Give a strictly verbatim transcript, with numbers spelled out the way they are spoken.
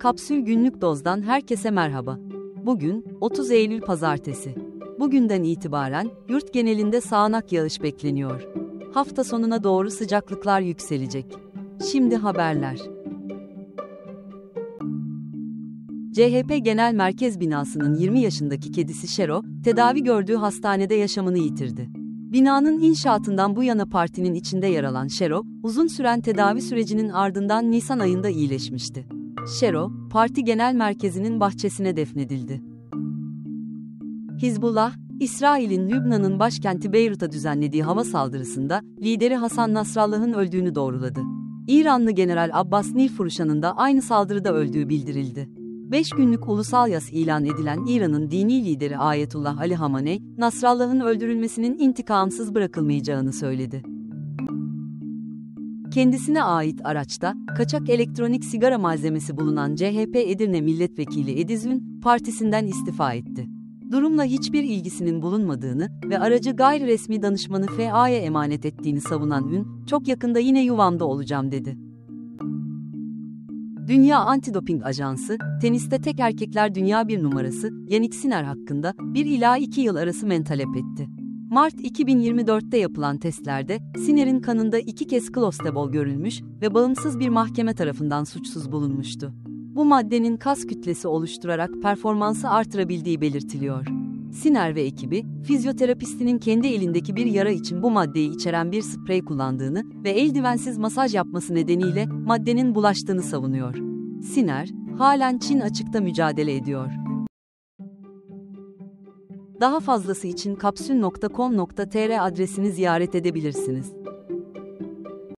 Kapsül Günlük Doz'dan herkese merhaba. Bugün, otuz Eylül Pazartesi. Bugünden itibaren, yurt genelinde sağanak yağış bekleniyor. Hafta sonuna doğru sıcaklıklar yükselecek. Şimdi haberler. C H P Genel Merkez Binası'nın yirmi yaşındaki kedisi Şero, tedavi gördüğü hastanede yaşamını yitirdi. Binanın inşaatından bu yana partinin içinde yer alan Şero, uzun süren tedavi sürecinin ardından Nisan ayında iyileşmişti. Şero, parti genel merkezinin bahçesine defnedildi. Hizbullah, İsrail'in Lübnan'ın başkenti Beyrut'a düzenlediği hava saldırısında lideri Hasan Nasrallah'ın öldüğünü doğruladı. İranlı General Abbas Nilfuruşan'ın da aynı saldırıda öldüğü bildirildi. beş günlük ulusal yas ilan edilen İran'ın dini lideri Ayetullah Ali Hamenei, Nasrallah'ın öldürülmesinin intikamsız bırakılmayacağını söyledi. Kendisine ait araçta, kaçak elektronik sigara malzemesi bulunan C H P Edirne Milletvekili Ediz Ün, partisinden istifa etti. Durumla hiçbir ilgisinin bulunmadığını ve aracı gayri resmi danışmanı F A'ya emanet ettiğini savunan Ün, çok yakında yine yuvamda olacağım dedi. Dünya Antidoping Ajansı, teniste tek erkekler dünya bir numarası, Jannik Sinner hakkında bir ila iki yıl arası men talep etti. Mart iki bin yirmi dört'te yapılan testlerde, Sinner'in kanında iki kez klostebol görülmüş ve bağımsız bir mahkeme tarafından suçsuz bulunmuştu. Bu maddenin kas kütlesi oluşturarak performansı artırabildiği belirtiliyor. Sinner ve ekibi, fizyoterapistinin kendi elindeki bir yara için bu maddeyi içeren bir sprey kullandığını ve eldivensiz masaj yapması nedeniyle maddenin bulaştığını savunuyor. Sinner, halen Çin açıkta mücadele ediyor. Daha fazlası için kapsül nokta com nokta tr adresini ziyaret edebilirsiniz.